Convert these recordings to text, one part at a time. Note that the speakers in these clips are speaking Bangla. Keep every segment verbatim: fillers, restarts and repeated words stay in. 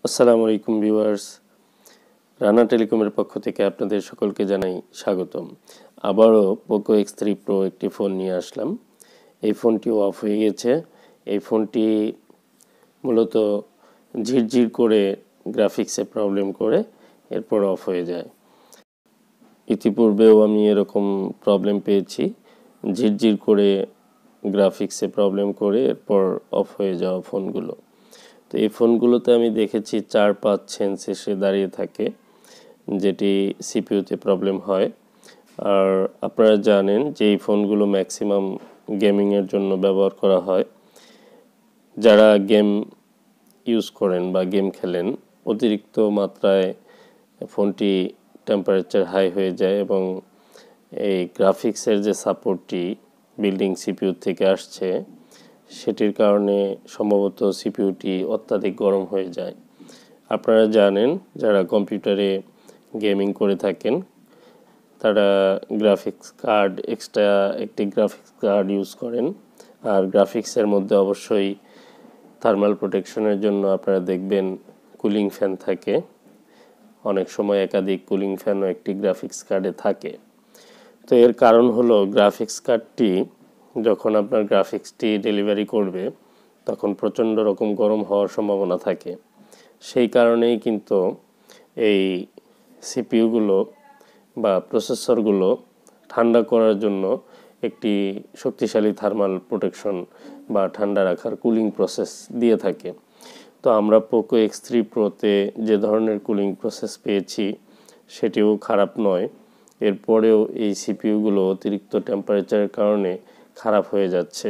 আসসালামু আলাইকুম ভিউয়ার্স, রানা টেলিকমের পক্ষ থেকে আপনাদের সকলকে জানাই স্বাগতম। আবারও পোকো এক্স থ্রি প্রো একটি ফোন নিয়ে আসলাম। এই ফোনটিও অফ হয়ে গেছে। এই ফোনটি মূলত ঝিরঝির করে গ্রাফিক্সে প্রবলেম করে এরপর অফ হয়ে যায়। ইতিপূর্বেও আমি এরকম প্রবলেম পেয়েছি, ঝিরঝির করে গ্রাফিক্সে প্রবলেম করে এরপর অফ হয়ে যাওয়া ফোনগুলো। তো এই ফোনগুলোতে আমি দেখেছি চার পাঁচ সেন্স এসে দাঁড়িয়ে থাকে, যেটি সিপিইউতে প্রবলেম হয়। আর আপনারা জানেন যে এই ফোনগুলো ম্যাক্সিমাম গেমিংয়ের জন্য ব্যবহার করা হয়। যারা গেম ইউজ করেন বা গেম খেলেন, অতিরিক্ত মাত্রায় ফোনটি টেম্পারেচার হাই হয়ে যায় এবং এই গ্রাফিক্সের যে সাপোর্টটি বিল্ডিং সিপিইউ থেকে আসছে সেটির কারণে সম্ভবত সিপিইউটি অত্যাধিক গরম হয়ে যায়। আপনারা জানেন যারা কম্পিউটারে গেমিং করে থাকেন তারা গ্রাফিক্স কার্ড এক্সট্রা একটি গ্রাফিক্স কার্ড ইউজ করেন। আর গ্রাফিক্সের মধ্যে অবশ্যই থার্মাল প্রোটেকশনের জন্য আপনারা দেখবেন কুলিং ফ্যান থাকে। অনেক সময় একাধিক কুলিং ফ্যানও একটি গ্রাফিক্স কার্ডে থাকে। তো এর কারণ হলো গ্রাফিক্স কার্ডটি যখন আপনার গ্রাফিক্সটি ডেলিভারি করবে তখন প্রচণ্ড রকম গরম হওয়ার সম্ভাবনা থাকে। সেই কারণেই কিন্তু এই সিপিইউগুলো বা প্রসেসরগুলো ঠান্ডা করার জন্য একটি শক্তিশালী থার্মাল প্রোটেকশন বা ঠান্ডা রাখার কুলিং প্রসেস দিয়ে থাকে। তো আমরা পোকো এক্স থ্রি প্রোতে যে ধরনের কুলিং প্রসেস পেয়েছি সেটিও খারাপ নয়। এরপরেও এই সিপিইউগুলো অতিরিক্ত টেম্পারেচারের কারণে খারাপ হয়ে যাচ্ছে।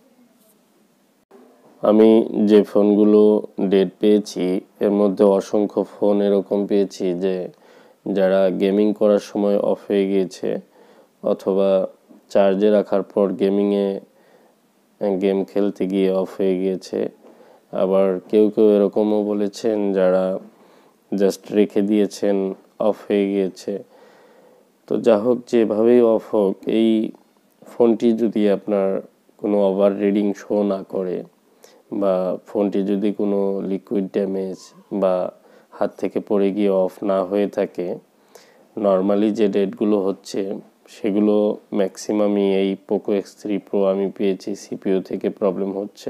আমি যে ফোনগুলো ডেট পেয়েছি এর মধ্যে অসংখ্য ফোন এরকম পেয়েছি যে যারা গেমিং করার সময় অফ হয়ে গিয়েছে অথবা চার্জে রাখার পর গেমিংয়ে গেম খেলতে গিয়ে অফ হয়ে গিয়েছে। আবার কেউ কেউ এরকমও বলেছেন যারা জাস্ট রেখে দিয়েছেন অফ হয়ে গিয়েছে। তো যা হোক, যেভাবেই অফ হোক, এই ফোনটি যদি আপনার কোনো ওভার রিডিং শো না করে বা ফোনটি যদি কোনো লিকুইড ড্যামেজ বা হাত থেকে পড়ে গিয়ে অফ না হয়ে থাকে, নর্মালি যে ডেটগুলো হচ্ছে সেগুলো ম্যাক্সিমামই এই পোকো এক্স থ্রি প্রো আমি পেয়েছি সিপিইউ থেকে প্রবলেম হচ্ছে।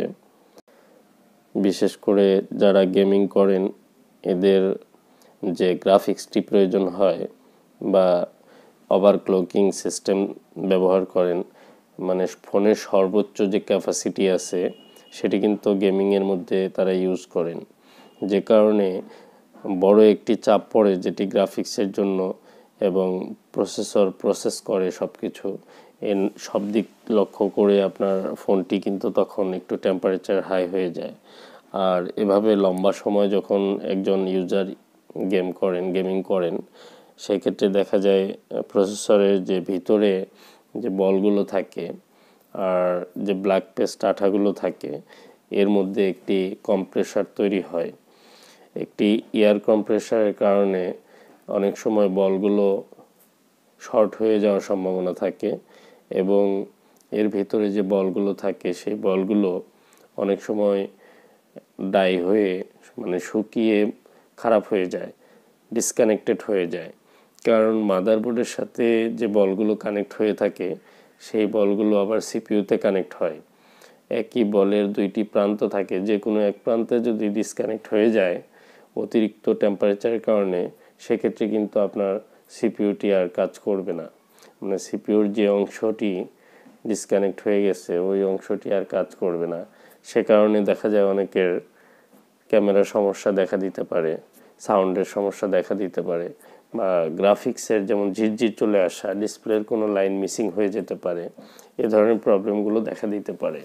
বিশেষ করে যারা গেমিং করেন এদের যে গ্রাফিক্সটি প্রয়োজন হয় বা ওভারক্লকিং সিস্টেম ব্যবহার করেন, মানে ফোনের সর্বোচ্চ যে ক্যাপাসিটি আছে সেটি কিন্তু গেমিংয়ের মধ্যে তারা ইউজ করেন, যে কারণে বড় একটি চাপ পড়ে যেটি গ্রাফিক্সের জন্য এবং প্রসেসর প্রসেস করে সব কিছু এর সব দিক লক্ষ্য করে আপনার ফোনটি কিন্তু তখন একটু টেম্পারেচার হাই হয়ে যায়। আর এভাবে লম্বা সময় যখন একজন ইউজার গেম করেন গেমিং করেন সেক্ষেত্রে দেখা যায় প্রসেসরের যে ভিতরে যে বলগুলো থাকে আর যে ব্ল্যাক পেস্ট আঠাগুলো থাকে এর মধ্যে একটি কম্প্রেসার তৈরি হয়। একটি এয়ার কম্প্রেসারের কারণে অনেক সময় বলগুলো শর্ট হয়ে যাওয়ার সম্ভাবনা থাকে এবং এর ভিতরে যে বলগুলো থাকে সেই বলগুলো অনেক সময় ডাই হয়ে মানে শুকিয়ে খারাপ হয়ে যায়, ডিসকানেক্টেড হয়ে যায়। কারণ মাদারবোর্ডের সাথে যে বলগুলো কানেক্ট হয়ে থাকে সেই বলগুলো আবার সিপিইউতে কানেক্ট হয়। একই বলের দুইটি প্রান্ত থাকে, যে কোনো এক প্রান্তে যদি ডিসকানেক্ট হয়ে যায় অতিরিক্ত টেম্পারেচারের কারণে সেক্ষেত্রে কিন্তু আপনার সিপিইউটি আর কাজ করবে না। মানে সিপিইউর যে অংশটি ডিসকানেক্ট হয়ে গেছে ওই অংশটি আর কাজ করবে না। সে কারণে দেখা যায় অনেকের ক্যামেরার সমস্যা দেখা দিতে পারে, সাউন্ডের সমস্যা দেখা দিতে পারে বা গ্রাফিক্সের যেমন ঝিরঝির চলে আসা, ডিসপ্লের কোনো লাইন মিসিং হয়ে যেতে পারে, এ ধরনের প্রবলেমগুলো দেখা দিতে পারে।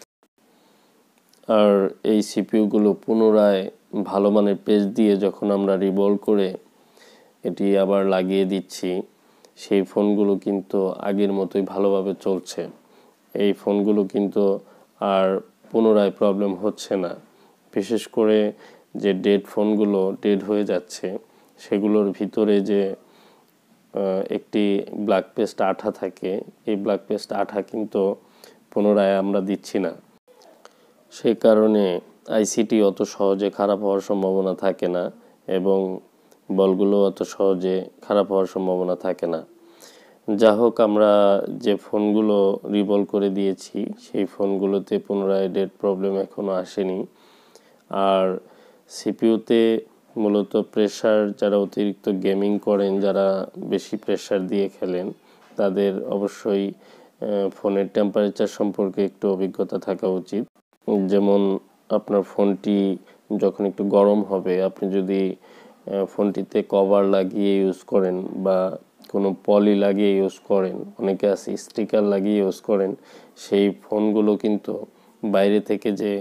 আর এই সিপিইউগুলো পুনরায় ভালো মানের পেজ দিয়ে যখন আমরা রিভলভ করে এটি আবার লাগিয়ে দিচ্ছি সেই ফোনগুলো কিন্তু আগের মতোই ভালোভাবে চলছে। এই ফোনগুলো কিন্তু আর পুনরায় প্রবলেম হচ্ছে না। বিশেষ করে যে ডেড ফোনগুলো ডেড হয়ে যাচ্ছে সেগুলোর ভিতরে যে একটি ব্ল্যাক পেস্ট আঠা থাকে, এই ব্ল্যাক পেস্ট আঠা কিন্তু পুনরায় আমরা দিচ্ছি না। সেই কারণে আইসিটি অত সহজে খারাপ হওয়ার সম্ভাবনা থাকে না এবং বলগুলো অত সহজে খারাপ হওয়ার সম্ভাবনা থাকে না। যা হোক, আমরা যে ফোনগুলো রিভলভ করে দিয়েছি সেই ফোনগুলোতে পুনরায় ডেট প্রবলেম এখনও আসেনি। আর সিপিইউতে মূলত প্রেসার, যারা অতিরিক্ত গেমিং করেন, যারা বেশি প্রেসার দিয়ে খেলেন, তাদের অবশ্যই ফোনের টেম্পারেচার সম্পর্কে একটু অভিজ্ঞতা থাকা উচিত। যেমন আপনার ফোনটি যখন একটু গরম হবে, আপনি যদি ফোনটিতে কভার লাগিয়ে ইউজ করেন বা কোনো পলি লাগিয়ে ইউজ করেন, অনেকে আছে স্টিকার লাগিয়ে ইউজ করেন, সেই ফোনগুলো কিন্তু বাইরে থেকে যে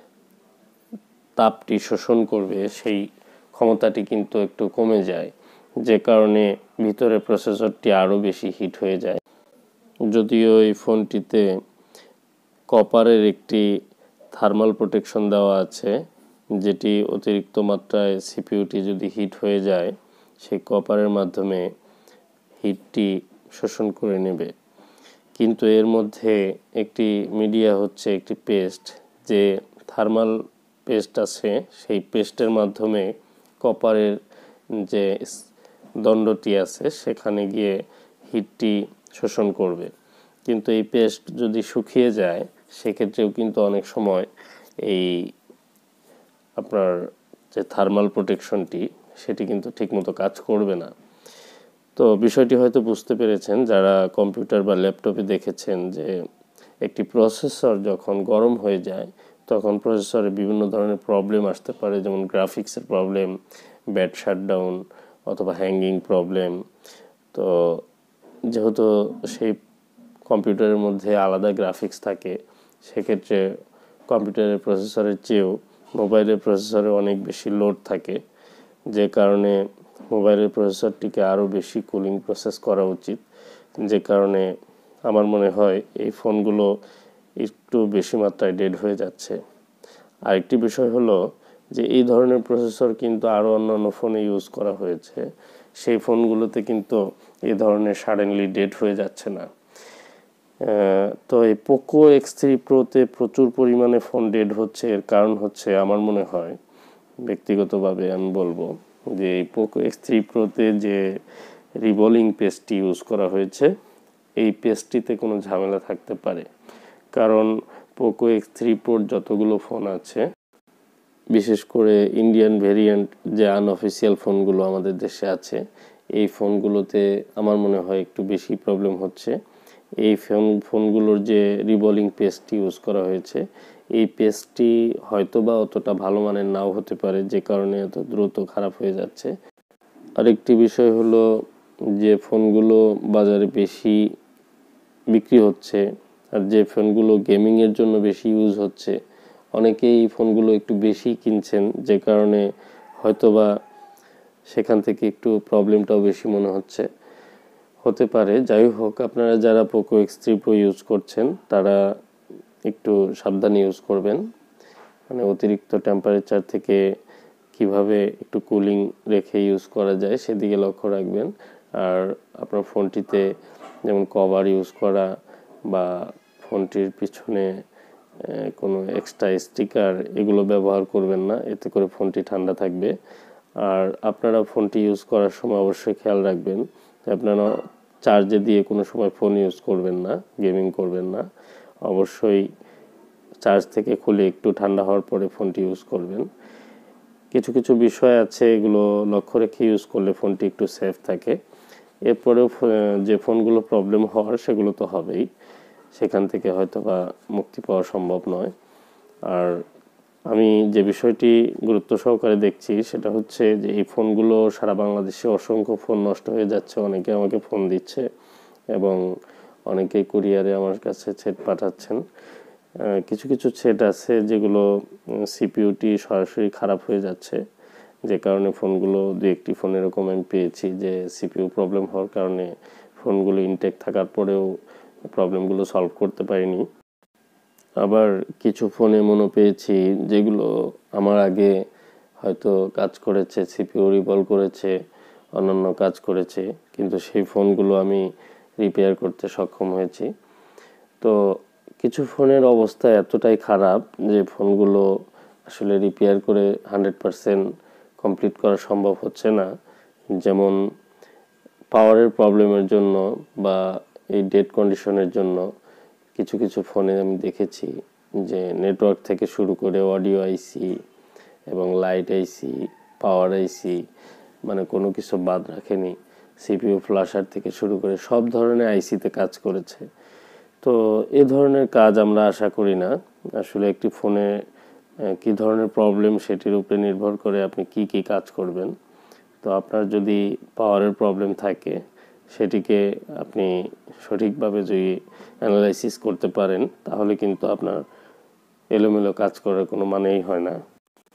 তাপটি শোষণ করবে সেই ক্ষমতাটি কিন্তু একটু কমে যায়, যে কারণে ভিতরে প্রসেসরটি আরও বেশি হিট হয়ে যায়। যদিও এই ফোনটিতে কপারের একটি থার্মাল প্রোটেকশন দেওয়া আছে, যেটি অতিরিক্ত মাত্রায় সিপিইউটি যদি হিট হয়ে যায় সেই কপারের মাধ্যমে হিটটি শোষণ করে নেবে। কিন্তু এর মধ্যে একটি মিডিয়া হচ্ছে একটি পেস্ট, যে থার্মাল পেস্ট আছে, সেই পেস্টের মাধ্যমে কপারের যে দণ্ডটি আছে সেখানে গিয়ে হিটটি শোষণ করবে। কিন্তু এই পেস্ট যদি শুকিয়ে যায় সেক্ষেত্রেও কিন্তু অনেক সময় এই আপনার যে থার্মাল প্রোটেকশনটি সেটি কিন্তু ঠিকমতো কাজ করবে না। তো বিষয়টি হয়তো বুঝতে পেরেছেন যারা কম্পিউটার বা ল্যাপটপে দেখেছেন যে একটি প্রসেসর যখন গরম হয়ে যায় তখন প্রসেসরে বিভিন্ন ধরনের প্রবলেম আসতে পারে, যেমন গ্রাফিক্সের প্রবলেম, ব্যাট শাটডাউন অথবা হ্যাঙ্গিং প্রবলেম। তো যেহেতু সেই কম্পিউটারের মধ্যে আলাদা গ্রাফিক্স থাকে, সেক্ষেত্রে কম্পিউটারের প্রসেসরের চেয়েও মোবাইলের প্রসেসরে অনেক বেশি লোড থাকে, যে কারণে মোবাইলের প্রসেসরটিকে আরও বেশি কুলিং প্রসেস করা উচিত। যে কারণে আমার মনে হয় এই ফোনগুলো একটু বেশি মাত্রায় ডেড হয়ে যাচ্ছে। আরেকটি বিষয় হলো যে এই ধরনের প্রসেসর কিন্তু আরও অন্যান্য ফোনে ইউজ করা হয়েছে, সেই ফোনগুলোতে কিন্তু এই ধরনের সাডেনলি ডেড হয়ে যাচ্ছে না। তো এই পোকো এক্স থ্রি প্রোতে প্রচুর পরিমাণে ফোন ডেড হচ্ছে, এর কারণ হচ্ছে আমার মনে হয়, ব্যক্তিগতভাবে আমি বলবো যে এই পোকো এক্স থ্রি প্রোতে যে রিভলিং পেস্টটি ইউজ করা হয়েছে এই পেস্টটিতে কোনো ঝামেলা থাকতে পারে। কারণ পোকো এক্স থ্রি প্রোর যতগুলো ফোন আছে, বিশেষ করে ইন্ডিয়ান ভেরিয়েন্ট যে আনঅফিসিয়াল ফোনগুলো আমাদের দেশে আছে, এই ফোনগুলোতে আমার মনে হয় একটু বেশি প্রবলেম হচ্ছে। এই ফোন ফোনগুলোর যে রিভলিং পেস্টটি ইউজ করা হয়েছে এই পেস্টটি হয়তো বা অতটা ভালো মানের নাও হতে পারে, যে কারণে এত দ্রুত খারাপ হয়ে যাচ্ছে। আরেকটি বিষয় হলো যে ফোনগুলো বাজারে বেশি বিক্রি হচ্ছে আর যে ফোনগুলো গেমিংয়ের জন্য বেশি ইউজ হচ্ছে, অনেকেই এই ফোনগুলো একটু বেশি কিনছেন, যে কারণে হয়তোবা সেখান থেকে একটু প্রবলেমটাও বেশি মনে হচ্ছে, হতে পারে। যাই হোক, আপনারা যারা Poco X three pro use করছেন তারা একটু সাবধানে ইউজ করবেন, মানে অতিরিক্ত টেম্পারেচার থেকে কিভাবে একটু কুলিং রেখে ইউজ করা যায় সেদিকে লক্ষ্য রাখবেন। আর আপনার ফোনটিতে যেমন কভার ইউজ করা বা ফোনটির পিছনে কোনো এক্সট্রা স্টিকার এগুলো ব্যবহার করবেন না, এতে করে ফোনটি ঠান্ডা থাকবে। আর আপনারা ফোনটি ইউজ করার সময় অবশ্যই খেয়াল রাখবেন যে আপনারা চার্জে দিয়ে কোনো সময় ফোন ইউজ করবেন না, গেমিং করবেন না, অবশ্যই চার্জ থেকে খুলে একটু ঠান্ডা হওয়ার পরে ফোনটি ইউজ করবেন। কিছু কিছু বিষয় আছে এগুলো লক্ষ্য রেখে ইউজ করলে ফোনটি একটু সেফ থাকে। এরপরেও যে ফোনগুলো প্রবলেম হওয়ার সেগুলো তো হবেই, সেখান থেকে হয়তো বা মুক্তি পাওয়া সম্ভব নয়। আর আমি যে বিষয়টি গুরুত্ব সহকারে দেখছি সেটা হচ্ছে যে এই ফোনগুলো সারা বাংলাদেশে অসংখ্য ফোন নষ্ট হয়ে যাচ্ছে, অনেকে আমাকে ফোন দিচ্ছে এবং অনেকেই কুরিয়ারে আমার কাছে সেট পাঠাচ্ছেন। কিছু কিছু সেট আছে যেগুলো সিপিইউটি সরাসরি খারাপ হয়ে যাচ্ছে, যে কারণে ফোনগুলো দু একটি ফোন এরকম আমি পেয়েছি যে সিপিইউ প্রবলেম হওয়ার কারণে ফোনগুলো ইনটেক থাকার পরেও প্রবলেমগুলো সলভ করতে পারিনি। আবার কিছু ফোন এমনও পেয়েছি যেগুলো আমার আগে হয়তো কাজ করেছে, সিপিইউ রিভলভ করেছে, অন্যান্য কাজ করেছে, কিন্তু সেই ফোনগুলো আমি রিপেয়ার করতে সক্ষম হয়েছি। তো কিছু ফোনের অবস্থা এতটাই খারাপ যে ফোনগুলো আসলে রিপেয়ার করে হান্ড্রেড পারসেন্ট কমপ্লিট করা সম্ভব হচ্ছে না। যেমন পাওয়ারের প্রবলেমের জন্য বা এই ডেড কন্ডিশনের জন্য কিছু কিছু ফোনে আমি দেখেছি যে নেটওয়ার্ক থেকে শুরু করে অডিও আইসি এবং লাইট আইসি, পাওয়ার আইসি, মানে কোনো কিছু বাদ রাখেনি। সিপিইউ ফ্ল্যাশার থেকে শুরু করে সব ধরনের আইসিতে কাজ করেছে। তো এ ধরনের কাজ আমরা আশা করি না। আসলে একটি ফোনে কি ধরনের প্রবলেম সেটির উপরে নির্ভর করে আপনি কি কি কাজ করবেন। তো আপনার যদি পাওয়ারের প্রবলেম থাকে সেটিকে আপনি সঠিকভাবে যদি অ্যানালাইসিস করতে পারেন তাহলে কিন্তু আপনার এলোমেলো কাজ করার কোনো মানেই হয় না।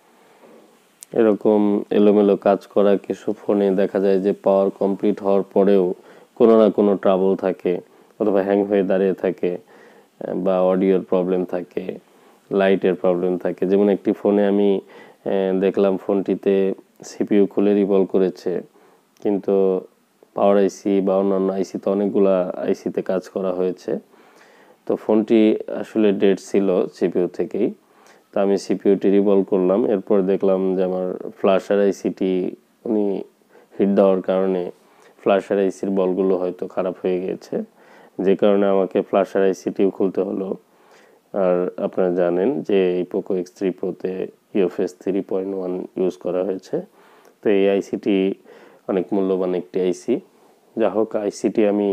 এরকম এলোমেলো কাজ করা কিছু ফোনে দেখা যায় যে পাওয়ার কমপ্লিট হওয়ার পরেও কোনো না কোনো ট্রাবল থাকে, অথবা হ্যাং হয়ে দাঁড়িয়ে থাকে, বা অডিওর প্রবলেম থাকে, লাইটের প্রবলেম থাকে। যেমন একটি ফোনে আমি দেখলাম ফোনটিতে সিপিইউ খুলে রিভলভ করেছে, কিন্তু পাওয়ার আইসি বা অন্যান্য আইসিতে অনেকগুলা আইসিতে কাজ করা হয়েছে। তো ফোনটি আসলে ডেড ছিল সিপিইউ থেকেই। তো আমি সিপিইউটি রিভলভ করলাম, এরপর দেখলাম যে আমার ফ্ল্যাশার আইসিটি উনি হিট দেওয়ার কারণে ফ্ল্যাশার আইসির বলগুলো হয়তো খারাপ হয়ে গিয়েছে, যে কারণে আমাকে ফ্ল্যাশার আইসিটিও খুলতে হলো। আর আপনারা জানেন যে এই পোকো এক্স থ্রি প্রোতে UFS three point one use করা হয়েছে। তো এই আইসিটি অনেক মূল্যবান একটি আইসি। যা হোক, আইসিটি আমি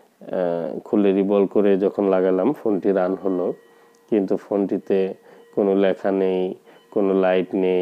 খুলে রিভলভ করে যখন লাগালাম ফোনটি রান হলো, কিন্তু ফোনটিতে কোনো লেখা নেই, কোনো লাইট নেই।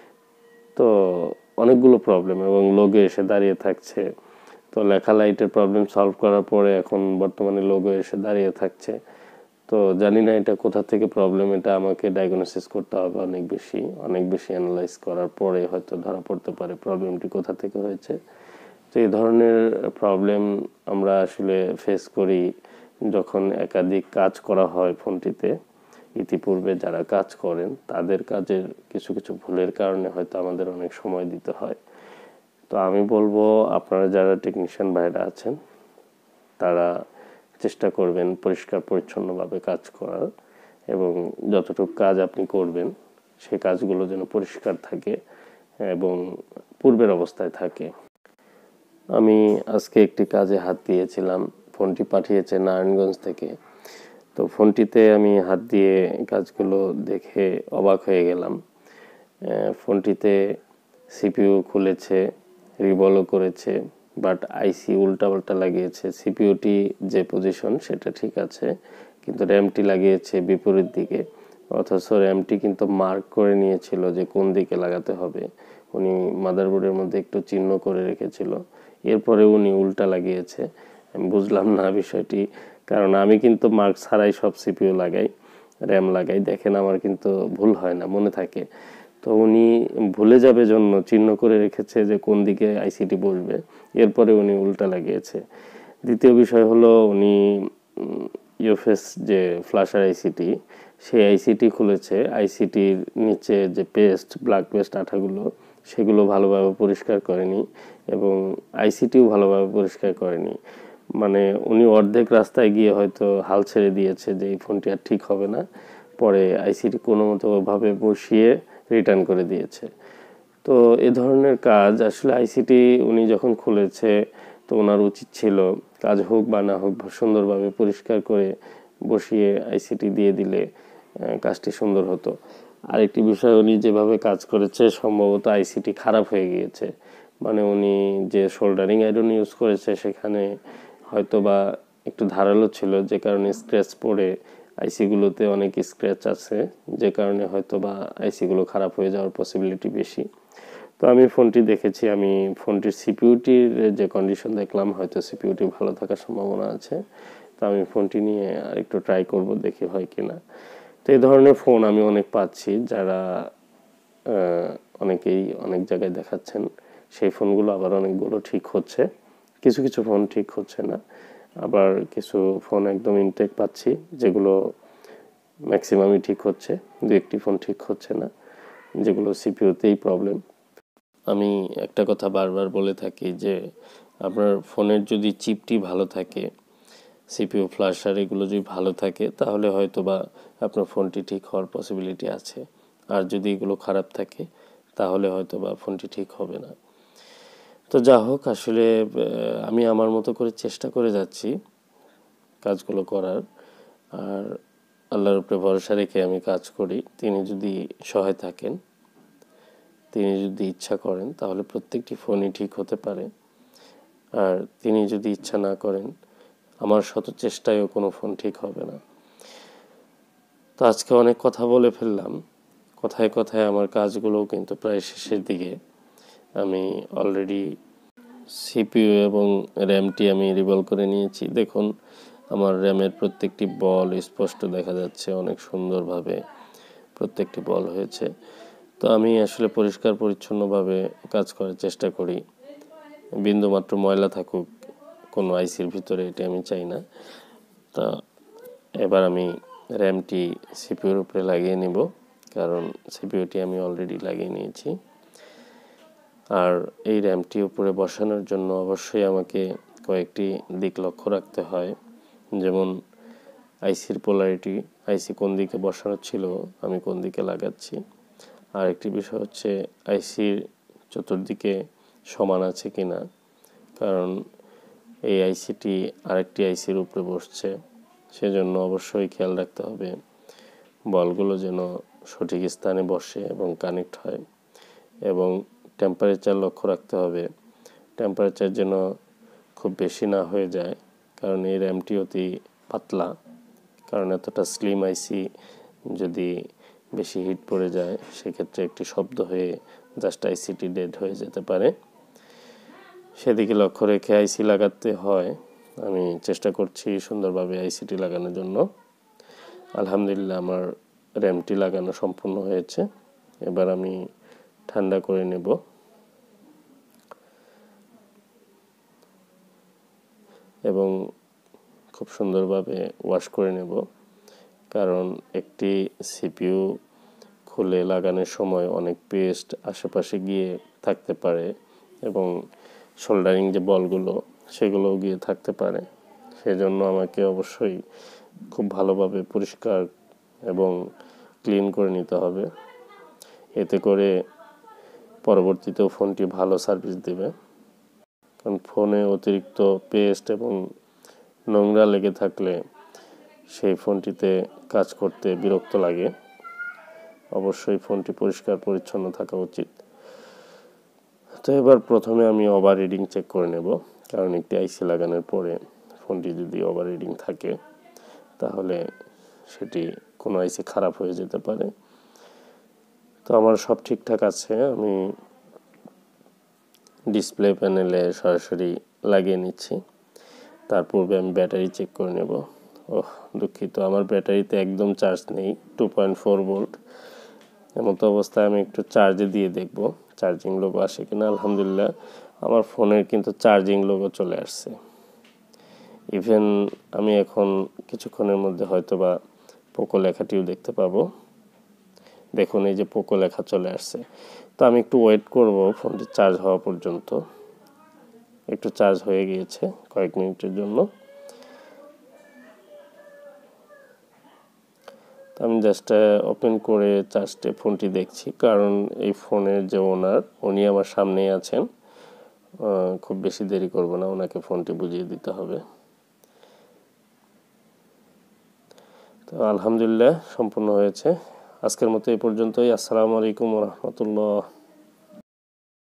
তো অনেকগুলো প্রবলেম, এবং লোগো এসে দাঁড়িয়ে থাকছে। তো লেখা লাইটের প্রবলেম সলভ করার পরে এখন বর্তমানে লোগো এসে দাঁড়িয়ে থাকছে। তো জানি না এটা কোথা থেকে প্রবলেম, এটা আমাকে ডায়াগনোসিস করতে হবে অনেক বেশি অনেক বেশি অ্যানালাইজ করার পরে হয়তো ধরা পড়তে পারে প্রবলেমটি কোথা থেকে হয়েছে। তো এই ধরনের প্রবলেম আমরা আসলে ফেস করি যখন একাধিক কাজ করা হয় ফোনটিতে। ইতিপূর্বে যারা কাজ করেন তাদের কাজের কিছু কিছু ভুলের কারণে হয়তো আমাদের অনেক সময় দিতে হয়। তো আমি বলবো আপনারা যারা টেকনিশিয়ান ভাইরা আছেন তারা চেষ্টা করবেন পরিষ্কার পরিচ্ছন্নভাবে কাজ করার, এবং যতটুকু কাজ আপনি করবেন সেই কাজগুলো যেন পরিষ্কার থাকে এবং পূর্বের অবস্থায় থাকে। আমি আজকে একটি কাজে হাত দিয়েছিলাম, ফোনটি পাঠিয়েছে নারায়ণগঞ্জ থেকে। তো ফোনটিতে আমি হাত দিয়ে কাজগুলো দেখে অবাক হয়ে গেলাম। ফোনটিতে সিপিইউ খুলেছে, রিভলভ করেছে, বাট আইসি উল্টাপাল্টা লাগিয়েছে। সিপিইউটি যে পজিশন সেটা ঠিক আছে, কিন্তু র্যামটি লাগিয়েছে বিপরীত দিকে, অথচ র্যামটি কিন্তু মার্ক করে নিয়েছিল যে কোন দিকে লাগাতে হবে। উনি মাদারবোর্ডের মধ্যে একটু চিহ্ন করে রেখেছিল, এরপরে উনি উল্টা লাগিয়েছে। আমি বুঝলাম না বিষয়টি, কারণ আমি কিন্তু মার্ক ছাড়াই সব সিপিইউ লাগাই, র্যাম লাগাই। দেখেন আমার কিন্তু ভুল হয় না, মনে থাকে। তো উনি ভুলে যাবে জন্য চিহ্ন করে রেখেছে যে কোন দিকে আইসিটি বসবে, এরপরে উনি উল্টা লাগিয়েছে। দ্বিতীয় বিষয় হলো উনি ইউএফএস যে ফ্ল্যাশার আইসিটি সেই আইসিটি খুলেছে, আইসিটির নিচে যে পেস্ট ব্ল্যাক পেস্ট আঠাগুলো সেগুলো ভালোভাবে পরিষ্কার করেনি, এবং আইসিটিও ভালোভাবে পরিষ্কার করেনি। মানে উনি অর্ধেক রাস্তায় গিয়ে হয়তো হাল ছেড়ে দিয়েছে যে এই ফোনটি আর ঠিক হবে না, পরে আইসিটি কোনো মতো ভাবে বসিয়ে রিটার্ন করে দিয়েছে। তো এ ধরনের কাজ আসলে আইসিটি উনি যখন খুলেছে তো ওনার উচিত ছিল কাজ হোক বা না হোক সুন্দরভাবে পরিষ্কার করে বসিয়ে আইসিটি দিয়ে দিলে কাজটি সুন্দর হতো। আরেকটি বিষয়, উনি যেভাবে কাজ করেছে সম্ভবত আইসিটি খারাপ হয়ে গিয়েছে। মানে উনি যে সোল্ডারিং আয়রন ইউজ করেছে সেখানে হয়তো বা একটু ধারালো ছিল, যে কারণে স্ক্র্যাচ পড়ে আইসিগুলোতে অনেক স্ক্র্যাচ আছে, যে কারণে হয়তো বা আইসিগুলো খারাপ হয়ে যাওয়ার পসিবিলিটি বেশি। তো আমি ফোনটি দেখেছি, আমি ফোনটির সিপিইউটির যে কন্ডিশন দেখলাম, হয়তো সিপিইউটি ভালো থাকার সম্ভাবনা আছে। তো আমি ফোনটি নিয়ে আরেকটু ট্রাই করব, দেখি হয় কিনা। তো এই ধরনের ফোন আমি অনেক পাচ্ছি, যারা অনেকেই অনেক জায়গায় দেখাচ্ছেন। সেই ফোনগুলো আবার অনেকগুলো ঠিক হচ্ছে, কিছু কিছু ফোন ঠিক হচ্ছে না। আবার কিছু ফোন একদম ইনটেক পাচ্ছি যেগুলো ম্যাক্সিমামই ঠিক হচ্ছে, দু একটি ফোন ঠিক হচ্ছে না, যেগুলো সিপিইউতেই প্রবলেম। আমি একটা কথা বারবার বলে থাকি যে আপনার ফোনের যদি চিপটি ভালো থাকে, সিপিইউ ফ্ল্যাশার এগুলো যদি ভালো থাকে, তাহলে হয়তো বা আপনার ফোনটি ঠিক হওয়ার পসিবিলিটি আছে। আর যদি এগুলো খারাপ থাকে তাহলে হয়তো বা ফোনটি ঠিক হবে না। তো যা হোক, আসলে আমি আমার মতো করে চেষ্টা করে যাচ্ছি কাজগুলো করার, আর আল্লাহর উপরে ভরসা রেখে আমি কাজ করি। তিনি যদি সহায় থাকেন, তিনি যদি ইচ্ছা করেন, তাহলে প্রত্যেকটি ফোনই ঠিক হতে পারে। আর তিনি যদি ইচ্ছা না করেন, আমার শত চেষ্টায়ও কোনো ফোন ঠিক হবে না। তো আজকে অনেক কথা বলে ফেললাম, কথায় কথায় আমার কাজগুলোও কিন্তু প্রায় শেষের দিকে। আমি অলরেডি সিপিইউ এবং র্যামটি আমি রিভলভ করে নিয়েছি। দেখুন, আমার র্যামের প্রত্যেকটি বল স্পষ্ট দেখা যাচ্ছে, অনেক সুন্দরভাবে প্রত্যেকটি বল হয়েছে। তো আমি আসলে পরিষ্কার পরিচ্ছন্নভাবে কাজ করার চেষ্টা করি, বিন্দুমাত্র ময়লা থাকুক কোনো আইসির ভিতরে, এটা আমি চাই না। তা এবার আমি র্যামটি সিপিইউর উপরে লাগিয়ে নিব, কারণ সিপিইউটি আমি অলরেডি লাগিয়ে নিয়েছি। আর এই র্যামটি উপরে বসানোর জন্য অবশ্যই আমাকে কয়েকটি দিক লক্ষ্য রাখতে হয়, যেমন আইসির পোলারিটি, আইসি কোন দিকে বসানো ছিল, আমি কোন দিকে লাগাচ্ছি। আর একটি বিষয় হচ্ছে আইসির চতুর্দিকে সমান আছে কিনা, কারণ এই আইসিটি আরেকটি আইসির উপরে বসছে, সেজন্য অবশ্যই খেয়াল রাখতে হবে বলগুলো যেন সঠিক স্থানে বসে এবং কানেক্ট হয়। এবং টেম্পারেচার লক্ষ্য রাখতে হবে, টেম্পারেচার যেন খুব বেশি না হয়ে যায়, কারণ এই র্যামটি অতি পাতলা। কারণ এতটা স্লিম আইসি যদি বেশি হিট পড়ে যায়, সেক্ষেত্রে একটি শব্দ হয়ে জাস্ট আইসিটি ডেড হয়ে যেতে পারে। সেদিকে লক্ষ্য রেখে আইসি লাগাতে হয়। আমি চেষ্টা করছি সুন্দরভাবে আইসিটি লাগানোর জন্য। আলহামদুলিল্লাহ, আমার র্যামটি লাগানো সম্পূর্ণ হয়েছে। এবার আমি ঠান্ডা করে নেব এবং খুব সুন্দরভাবে ওয়াশ করে নেব, কারণ একটি সিপিইউ খুলে লাগানোর সময় অনেক পেস্ট আশেপাশে গিয়ে থাকতে পারে এবং সোল্ডারিং যে বলগুলো সেগুলোও গিয়ে থাকতে পারে। সেজন্য আমাকে অবশ্যই খুব ভালোভাবে পরিষ্কার এবং ক্লিন করে নিতে হবে, এতে করে পরবর্তীতেও ফোনটি ভালো সার্ভিস দেবে। কারণ ফোনে অতিরিক্ত পেস্ট এবং নোংরা লেগে থাকলে সেই ফোনটিতে কাজ করতে বিরক্ত লাগে। অবশ্যই ফোনটি পরিষ্কার পরিচ্ছন্ন থাকা উচিত। তো এবার প্রথমে আমি ওভার রিডিং চেক করে নেব, কারণ একটি আইসি লাগানোর পরে ফোনটি যদি ওভার রিডিং থাকে তাহলে সেটি কোনো আইসি খারাপ হয়ে যেতে পারে। তো আমার সব ঠিকঠাক আছে, আমি ডিসপ্লে প্যানেলে সরাসরি লাগিয়ে নিচ্ছি। তার পূর্বে আমি ব্যাটারি চেক করে নেব। ওহ দুঃখিত, আমার ব্যাটারিতে একদম চার্জ নেই, টু পয়েন্ট ফোর ভোল্ট। এমতো অবস্থায় আমি একটু চার্জে দিয়ে দেখব চার্জিং লোগো আসে কিনা। আলহামদুলিল্লাহ, আমার ফোনের কিন্তু চার্জিং লোগো চলে আসছে। ইভেন আমি এখন কিছুক্ষণের মধ্যে হয়তো বা পোকো লেখাটিও দেখতে পাবো। দেখুন, এই যে পোকো লেখা চলে আসছে। তো আমি একটু ওয়েট করব ফোনটি চার্জ হওয়া পর্যন্ত। একটু চার্জ হয়ে গিয়েছে কয়েক মিনিটের জন্য। তো আমি জাস্ট ওপেন করে চার্জটে ফোনটি দেখছি, কারণ এই ফোনের যে ওনার, উনি আমার সামনেই আছেন। খুব বেশি দেরি করব না, ওনাকে ফোনটি বুঝিয়ে দিতে হবে। তো আলহামদুলিল্লাহ সম্পূর্ণ হয়েছে। আজকের মতো এই পর্যন্তই। আসসালামু আলাইকুম ওয়া রাহমাতুল্লাহ।